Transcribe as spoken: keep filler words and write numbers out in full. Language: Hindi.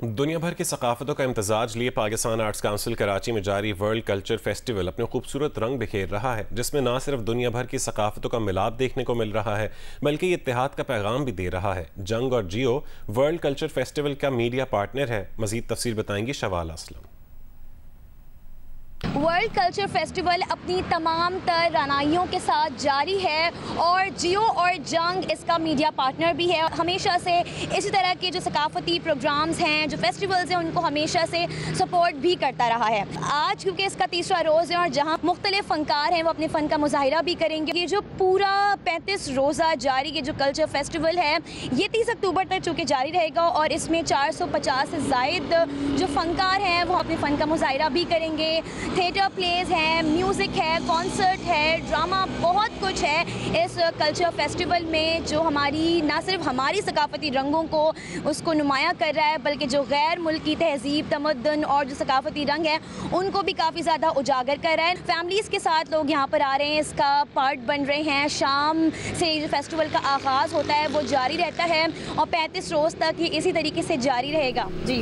दुनिया भर की सकाफतों का इम्तजाज लिए पाकिस्तान आर्ट्स काउंसिल कराची में जारी वर्ल्ड कल्चर फेस्टिवल अपने खूबसूरत रंग बिखेर रहा है, जिसमें न सिर्फ दुनिया भर की सकाफतों का मिलाप देखने को मिल रहा है बल्कि ये इत्तेहाद का पैगाम भी दे रहा है। जंग और जियो वर्ल्ड कल्चर फेस्टिवल का मीडिया पार्टनर है। मजीद तफसील बताएंगी Shawal Aslam. World culture festival अपनी तमाम तर रानाइयों के साथ जारी है और जियो और जंग इसका मीडिया पार्टनर भी है। हमेशा से इसी तरह के जो सकाफती प्रोग्राम्स हैं, जो फेस्टिवल्स हैं, उनको हमेशा से सपोर्ट भी करता रहा है। आज क्योंकि इसका तीसरा रोज़ है और जहां मुख्तलिफ फ़नकार हैं वो अपने फ़न का मुजाहिरा भी करेंगे। ये जो पूरा पैंतीस रोज़ा जारी ये जो कल्चर फेस्टिवल है ये तीस अक्टूबर तक चूँकि जारी रहेगा और इसमें चार सौ पचास से ज़ायद जो फ़नकार हैं वो अपने फ़न का मुजाहिरा भी करेंगे। थिएटर प्लेज है, म्यूज़िक है, कॉन्सर्ट है, ड्रामा, बहुत कुछ है इस कल्चर फेस्टिवल में जो हमारी ना सिर्फ हमारी सकाफती रंगों को उसको नुमाया कर रहा है बल्कि जो गैर मुल्की तहजीब, तमद्दुन और जो सकाफती रंग है उनको भी काफ़ी ज़्यादा उजागर कर रहा है। फैमिलीज़ के साथ लोग यहाँ पर आ रहे हैं, इसका पार्ट बन रहे हैं। शाम से जो फेस्टिवल का आगाज़ होता है वो जारी रहता है और पैंतीस रोज़ तक ये इसी तरीके से जारी रहेगा। जी।